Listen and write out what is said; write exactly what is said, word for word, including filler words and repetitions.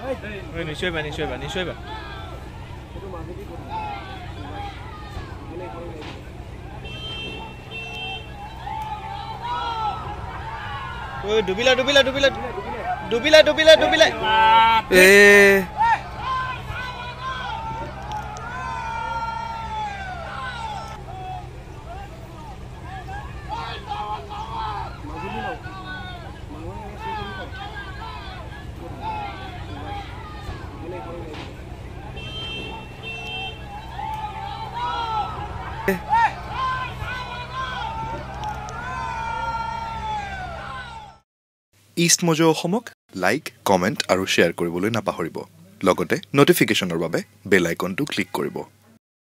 নিশ্চয় বা নিশ্চয় বা নিশ্চয় বা ডুবিলা ডুবিলা ডুবিলা ডুবিলা ডুবিলা ডুবিলা এ ইষ্ট মজো অসমক লাইক কমেণ্ট আৰু শ্বেয়াৰ কৰিবলৈ নাপাহৰিব লগতে নটিফিকেশ্যনৰ বাবে বেল আইকনটো ক্লিক কৰিব